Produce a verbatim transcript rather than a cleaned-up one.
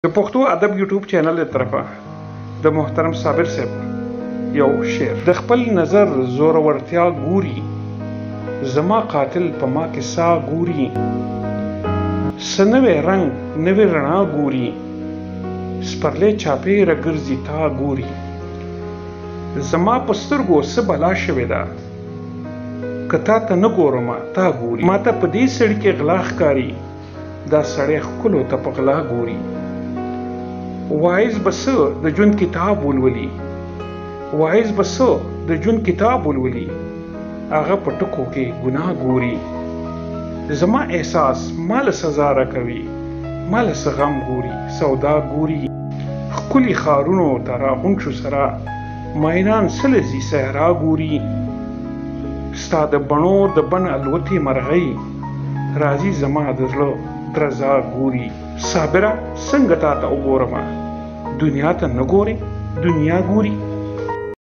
د پښتو ادب یوټیوب چینل له طرفه د محترم صابر صاحب یو شعر د خپل نظر زور ورتیا ګوري زما قاتل په ما کې سا ګوري سنوي رنگ نوي رڼا ګوري سپرلې چاپې راګرځي تا ګوري زما په سترګو څه بلا شوې ده که تا ته نه ګورم تا ګوري ما ته په دې سړي کې غلا ښکاري دا سړی ښکلو ته په غلا ګوري وایز بس د ژوند کتاب ولولي وایز بس د ژوند کتاب ولولي هغه په ټکو کې ګناه ګوري زما احساس مال سزا راکوي مال څه غم ګوري سودا ګوري ښکلي ښارونو ته راغونډ شو سره ماینان څه لځي صحرا ګوري ستا د بڼو د بڼ الوتې مرغۍ راځي زما د زړه درزا ګوري صابره څنګه تا ته وګورمه دنیا ته نه ګورې دنیا ګوري